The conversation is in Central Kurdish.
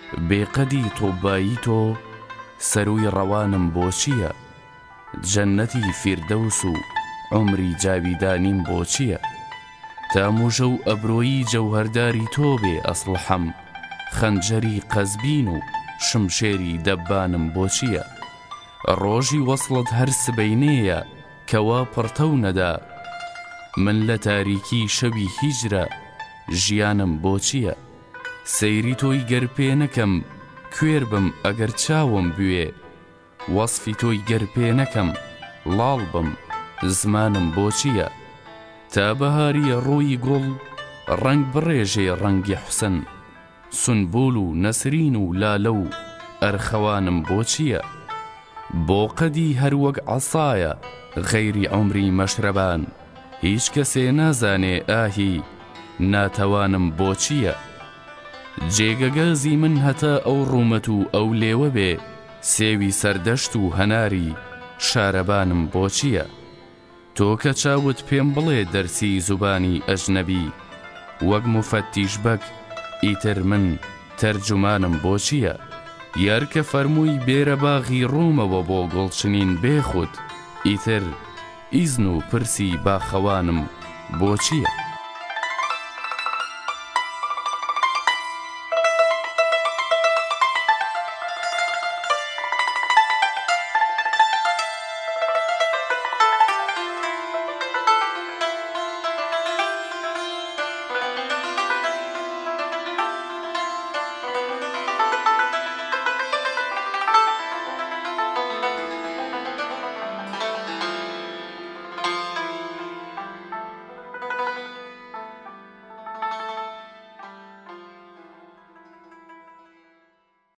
بێقەدی تۆبایی تۆ سەروی ڕەوانم بۆچییە؟ جەننەتی فیردەوس و عومری جاویدانیم بۆچییە؟ تاموژە و ئەبرۆیی جەوهەرداری تۆ بێ ئەسڵحەم، خەنجەری قەزبین و شمشێری دەبانم بۆچییە؟ ڕۆژی وەسڵت هەر سبەینەیە کەوا پڕتەو نەدا، من لە تاریکی شەوی هیجرە ژیانم بۆچییە؟ سەیری تۆی گەر پێ نەکەم کوێر بم ئەگەر چاوم بوێ، وەسفی تۆی گەر پێ نەکەم لاڵ بم زمانم بۆچییە؟ تا بەهاریە ڕۆی گوڵ ڕەنگ بڕێژێ ڕەنگی حوسن، سنبول و نەسرین و لالە و ئەرخەوانم بۆچییە؟ بۆ قەدی هەر وەک عەسایە غەیری عومری مەشرەبان، هیچ کەسێ نازانێ ئاهی ناتەوانم بۆچییە؟ جێگەگازی من هەتا ئەو ڕوومەت و ئەو لێوە بێ، سێوی سەردەشت و هەناری شارەبانم بۆچییە؟ تۆ کە چاوت پێم بڵێ دەرسی زوبانی ئەژنەبی، وەک موفەتیش بەک ئیتر من تەرجومانم بۆچییە؟ یار کە فەرمووی بێرە باغی ڕوومەوە بۆ گوڵچنین بێخود، ئیتر ئیزن و پرسی باخەوانم بۆچییە؟